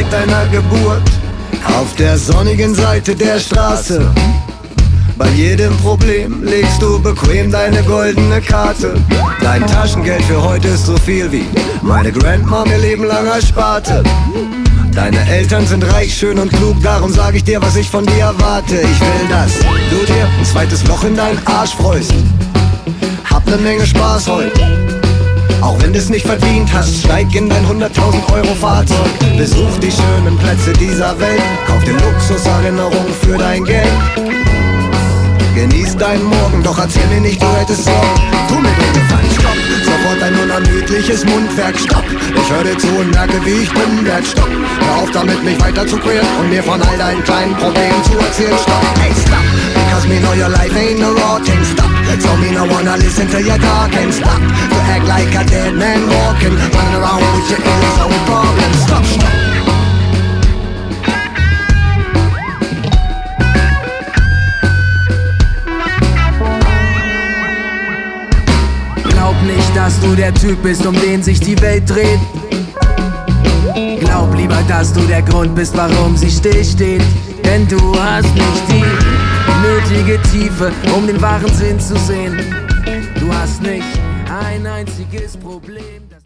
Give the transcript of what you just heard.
seit deiner Geburt. Auf der sonnigen Seite der Straße, bei jedem Problem legst du bequem deine goldene Karte. Dein Taschengeld für heute ist so viel wie meine Grandmom ihr Leben lang ersparte. Deine Eltern sind reich, schön und klug, darum sag ich dir, was ich von dir erwarte. Ich will, dass du dir ein zweites Loch in deinen Arsch freust. Hab ne Menge Spaß heute, auch wenn du's nicht verdient hast. Steig in dein 100.000 Euro Fahrzeug, besuch die schönen Plätze dieser Welt, kauf dir Luxuserinnerungen für dein Geld. Genieß deinen Morgen, doch erzähl mir nicht, du hättest Sorgen. Tu mir den Gefallen, stopp, sofort ein unermüdliches Mundwerk, stopp. Ich höre dir zu und merke, wie ich dumm werd, stopp. Hör auf damit, mich weiter zu quälen und mir von all deinen kleinen Problemen zu erzählen, stopp. Hey, stop, because me know your life ain't no raw thing, stop. So me no wanna listen to your talk and stop. You act like a dead man walking, running around with your ears on problems, stop, stop. Glaub nicht, dass du der Typ bist, um den sich die Welt dreht. Glaub lieber, dass du der Grund bist, warum sie stillsteht. Denn du hast nicht die nötige Tiefe, um den wahren Sinn zu sehen. Du hast nicht ein einziges Problem.